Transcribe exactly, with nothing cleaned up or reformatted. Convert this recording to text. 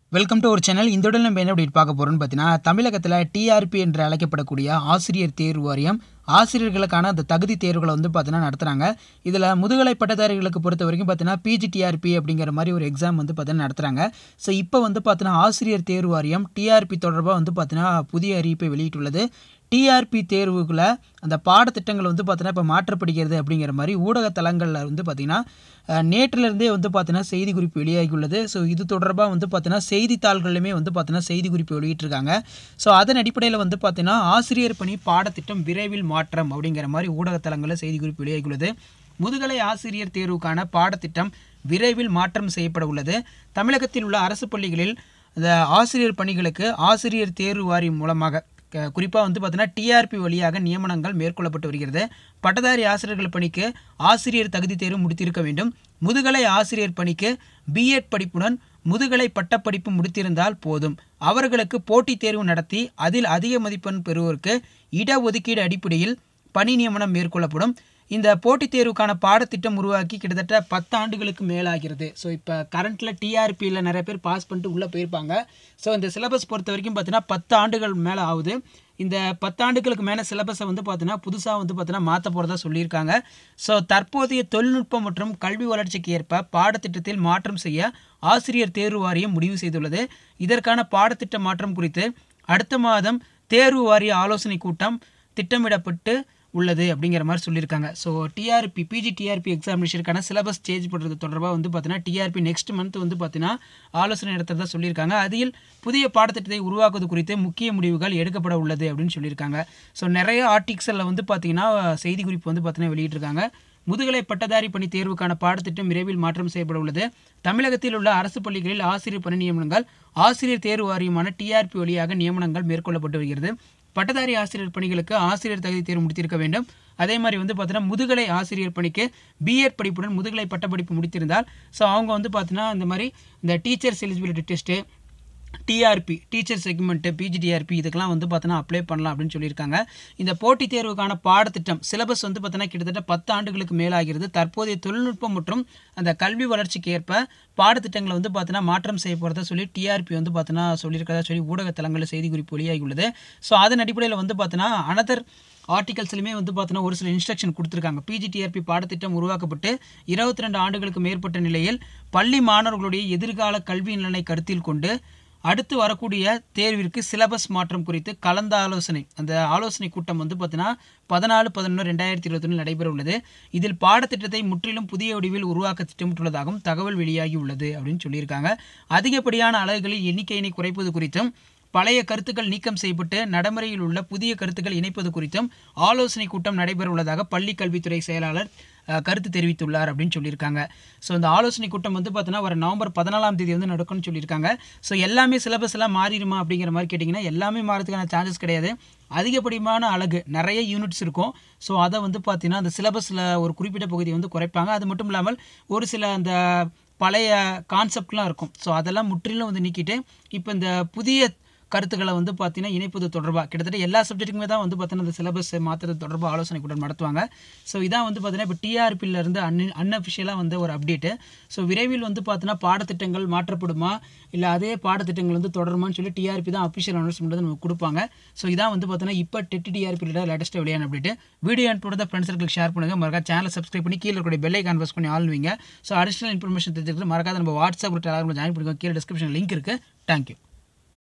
Welcome to ஒரு channel. இந்த உடல் நம்ம என்ன அப்படி பார்க்க போகிறோம்னு பார்த்தீங்கன்னா, தமிழகத்தில் டிஆர்பி என்று அழைக்கப்படக்கூடிய ஆசிரியர் தேர்வு வாரியம் ஆசிரியர்களுக்கான அந்த தகுதி தேர்வுகளை வந்து பார்த்தீங்கன்னா நடத்துகிறாங்க. இதில் முதுகலை பட்டதாரிகளுக்கு பொறுத்த வரைக்கும் பார்த்தீங்கன்னா பிஜி டிஆர்பி அப்படிங்கிற மாதிரி ஒரு எக்ஸாம் வந்து பார்த்தீங்கன்னா நடத்துகிறாங்க. ஸோ இப்போ வந்து பார்த்தீங்கன்னா ஆசிரியர் தேர்வு வாரியம் டிஆர்பி தொடர்பாக வந்து பார்த்தீங்கன்னா புதிய அறிவிப்பை வெளியிட்டுள்ளது. டிஆர்பி தேர்வுகளை அந்த பாடத்திட்டங்கள் வந்து பார்த்தீங்கன்னா இப்போ மாற்றப்படுகிறது அப்படிங்கிற மாதிரி ஊடக தளங்களில் வந்து பார்த்தீங்கன்னா நேற்றிலிருந்தே வந்து பார்த்தீங்கன்னா செய்தி குறிப்பு வெளியாகியுள்ளது. ஸோ இது தொடர்பாக வந்து பார்த்தீங்கன்னா செய்தித்தாள்களிலுமே வந்து பார்த்தீங்கன்னா செய்தி குறிப்பு வெளியிட்டிருக்காங்க. ஸோ அதன் அடிப்படையில் வந்து பார்த்தீங்கன்னா ஆசிரியர் பணி பாடத்திட்டம் விரைவில் மாற்றம் அப்படிங்கிற மாதிரி ஊடக தளங்களில் செய்தி குறிப்பு வெளியாகியுள்ளது. முதுகலை ஆசிரியர் தேர்வுக்கான பாடத்திட்டம் விரைவில் மாற்றம் செய்யப்பட உள்ளது. தமிழகத்தில் உள்ள அரசு பள்ளிகளில் இந்த ஆசிரியர் பணிகளுக்கு ஆசிரியர் தேர்வு வாரியம் மூலமாக குறிப்பாக வந்து பார்த்தீங்கன்னா டிஆர்பி வழியாக நியமனங்கள் மேற்கொள்ளப்பட்டு வருகிறது. பட்டதாரி ஆசிரியர்கள் பணிக்கு ஆசிரியர் தகுதி தேர்வு முடித்திருக்க வேண்டும். முதுகலை ஆசிரியர் பணிக்கு பிஎட் படிப்புடன் முதுகலை பட்டப்படிப்பு முடித்திருந்தால் போதும். அவர்களுக்கு போட்டித் தேர்வு நடத்தி அதில் அதிக மதிப்பெண் பெறுவோருக்கு இடஒதுக்கீடு அடிப்படையில் பணி நியமனம் மேற்கொள்ளப்படும். இந்த போட்டித் தேர்வுக்கான பாடத்திட்டம் உருவாக்கி கிட்டத்தட்ட பத்து ஆண்டுகளுக்கு மேலாகிறது. ஸோ இப்போ கரண்ட்டில் டிஆர்பியில் நிறைய பேர் பாஸ் பண்ணிட்டு உள்ளே போயிருப்பாங்க. ஸோ இந்த சிலபஸ் பொறுத்த வரைக்கும் பார்த்தீங்கன்னா பத்து ஆண்டுகள் மேலே ஆகுது. இந்த பத்தாண்டுகளுக்கு மேலே சிலபஸை வந்து பார்த்தீங்கன்னா புதுசாக வந்து பார்த்தீங்கன்னா மாற்ற போகிறதா சொல்லியிருக்காங்க. ஸோ தற்போதைய தொழில்நுட்பம் மற்றும் கல்வி வளர்ச்சிக்கு ஏற்ப பாடத்திட்டத்தில் மாற்றம் செய்ய ஆசிரியர் தேர்வு வாரியம் முடிவு செய்துள்ளது. இதற்கான பாடத்திட்ட மாற்றம் குறித்து அடுத்த மாதம் தேர்வு வாரிய ஆலோசனை கூட்டம் திட்டமிடப்பட்டு உள்ளது அப்படிங்கிற மாதிரி சொல்லியிருக்காங்க. ஸோ டிஆர்பி பிஜி டிஆர்பி எக்ஸாமினேஷனுக்கான சிலபஸ் சேஞ்ச் பண்ணுறது தொடர்பாக வந்து பார்த்தீங்கன்னா டிஆர்பி நெக்ஸ்ட் மந்த் வந்து பார்த்தீங்கன்னா ஆலோசனை நடத்துறதா சொல்லியிருக்காங்க. அதில் புதிய பாடத்திட்டத்தை உருவாக்குவது குறித்து முக்கிய முடிவுகள் எடுக்கப்பட உள்ளது அப்படின்னு சொல்லியிருக்காங்க. ஸோ நிறைய ஆர்டிகிள்ஸில் வந்து பார்த்தீங்கன்னா செய்தி குறிப்பு வந்து பார்த்தீங்கன்னா வெளியிட்டிருக்காங்க. முதுகலை பட்டதாரி பணி தேர்வுக்கான பாடத்திட்டம் விரைவில் மாற்றம் செய்யப்பட உள்ளது. தமிழகத்தில் உள்ள அரசு பள்ளிகளில் ஆசிரியர் பணி நியமனங்கள் ஆசிரியர் தேர்வு வாரியமான டிஆர்பி வழியாக நியமனங்கள் மேற்கொள்ளப்பட்டு வருகிறது. பட்டதாரி ஆசிரியர் பணிகளுக்கு ஆசிரியர் தகுதி தேர்வு முடித்திருக்க வேண்டும். அதே மாதிரி வந்து பார்த்தீங்கன்னா முதுகலை ஆசிரியர் பணிக்கு பிஎட் படிப்புடன் முதுகலை பட்டப்படிப்பு முடித்திருந்தால் ஸோ அவங்க வந்து பார்த்தீங்கன்னா இந்த மாதிரி இந்த teachers eligibility test TRB teacher segment PG TRB இதுக்கெல்லாம் வந்து பார்த்தீங்கன்னா அப்ளை பண்ணலாம் அப்படின்னு சொல்லியிருக்காங்க. இந்த போட்டித் தேர்வுக்கான பாடத்திட்டம் சிலபஸ் வந்து பார்த்தீங்கன்னா கிட்டத்தட்ட பத்து ஆண்டுகளுக்கு மேலாகிறது. தற்போதைய தொழில்நுட்பம் மற்றும் அந்த கல்வி வளர்ச்சிக்கு ஏற்ப பாடத்திட்டங்களை வந்து பார்த்தீங்கன்னா மாற்றம் செய்ய போகிறதா சொல்லி டிஆர்பி வந்து பார்த்தீங்கன்னா சொல்லியிருக்கிறதா சொல்லி ஊடக தளங்களில் செய்தி குறிப்பு வெளியாகியுள்ளது. ஸோ அதன் அடிப்படையில் வந்து பார்த்தீங்கன்னா அனதர் ஆர்டிகல்ஸ்லையுமே வந்து பார்த்தீங்கன்னா ஒரு சில இன்ஸ்ட்ரக்ஷன் கொடுத்துருக்காங்க. பிஜி டிஆர்பி பாடத்திட்டம் உருவாக்கப்பட்டு இருபத்தி ரெண்டு ஆண்டுகளுக்கு மேற்பட்ட நிலையில் பள்ளி மாணவர்களுடைய எதிர்கால கல்வி நலனை கருத்தில் கொண்டு அடுத்து வரக்கூடிய தேர்விற்கு சிலபஸ் மாற்றம் குறித்து கலந்த ஆலோசனை அந்த ஆலோசனை கூட்டம் வந்து பார்த்தீங்கன்னா பதினாலு பதினொன்று ரெண்டாயிரத்தி இருபத்தி ஒன்று நடைபெற உள்ளது. இதில் பாடத்திட்டத்தை முற்றிலும் புதிய வடிவில் உருவாக்க திட்டமிட்டுள்ளதாகவும் தகவல் வெளியாகி உள்ளது அப்படின்னு சொல்லியிருக்காங்க. அதிகப்படியான அலகுகளில் எண்ணிக்கையினை குறைப்பது குறித்தும் பழைய கருத்துக்கள் நீக்கம் செய்யப்பட்டு நடைமுறையில் உள்ள புதிய கருத்துக்கள் இணைப்பது குறித்தும் ஆலோசனை கூட்டம் நடைபெற உள்ளதாக பள்ளி கல்வித்துறை செயலாளர் கருத்து தெரிவித்துள்ளார் அப்படின்னு சொல்லியிருக்காங்க. ஸோ இந்த ஆலோசனை கூட்டம் வந்து பார்த்தீங்கன்னா ஒரு நவம்பர் பதினாலாம் தேதி வந்து நடக்கும்னு சொல்லியிருக்காங்க. ஸோ எல்லாமே சிலபஸ் எல்லாம் மாறிடுமா அப்படிங்கிற மாதிரி கேட்டிங்கன்னா எல்லாமே மாறதுக்கான சான்சஸ் கிடையாது. அதிகப்படியான அழகு நிறைய யூனிட்ஸ் இருக்கும். ஸோ அதை வந்து பார்த்தீங்கன்னா அந்த சிலபஸில் ஒரு குறிப்பிட்ட பகுதியை வந்து குறைப்பாங்க. அது மட்டும் இல்லாமல் ஒரு சில அந்த பழைய கான்செப்ட்லாம் இருக்கும். ஸோ அதெல்லாம் முற்றிலும் வந்து நீக்கிட்டு இப்போ இந்த புதிய கருத்துக்களை வந்து பார்த்தீங்கன்னா இணைப்பது தொடர்பாக கிட்டத்தட்ட எல்லா சப்ஜெக்ட்டுக்குமே தான் வந்து பார்த்தீங்கன்னா அந்த சிலபஸ் மாற்றுறது தொடர்பாக ஆலோசனை கூட்டம் நடத்துவாங்க. ஸோ இதான் வந்து பார்த்தீங்கன்னா இப்போ டிஆர்பியிலேருந்து அன் அன்அஃபிஷியலாக வந்து ஒரு அப்டேட்டு. ஸோ விரைவில் வந்து பார்த்தீங்கன்னா பாடத்திட்டங்கள் மாற்றப்படுமா இல்லை அதே பாடத்திட்டங்கள் வந்து தொடருமான்னு சொல்லி டிஆர்பி தான் அஃபிஷியல் அனௌன்ஸ்மெண்ட் வந்து நமக்கு கொடுப்பாங்க. ஸோ இதான் வந்து பார்த்தீங்கன்னா இப்போ டெட் டிஆர்பியில் லேட்டஸ்ட்டாக வெளியான அப்டேட்டு. வீடியோ அனுப்பிவிட ஃப்ரெண்ட்ஸ் சர்க்கிளுக்கு ஷேர் பண்ணுங்கள். மறக்காம சேனலை சப்ஸ்கிரைப் பண்ணி கீழே இருக்கக்கூடிய பெல்லை கான்வர்ஸ் பண்ணி ஆள்வீங்க. ஸோ அடிஷனல் இன்ஃபர்மேஷன் தெரிஞ்சுக்கிட்டு மறக்காத நம்ம வாட்ஸ்அப் டெலிகிராமில் ஜாயின் பண்ணிக்கோங்க. கீழே டிஸ்கிரிப்ஷன் லிங்க் இருக்குது. தேங்க்யூ.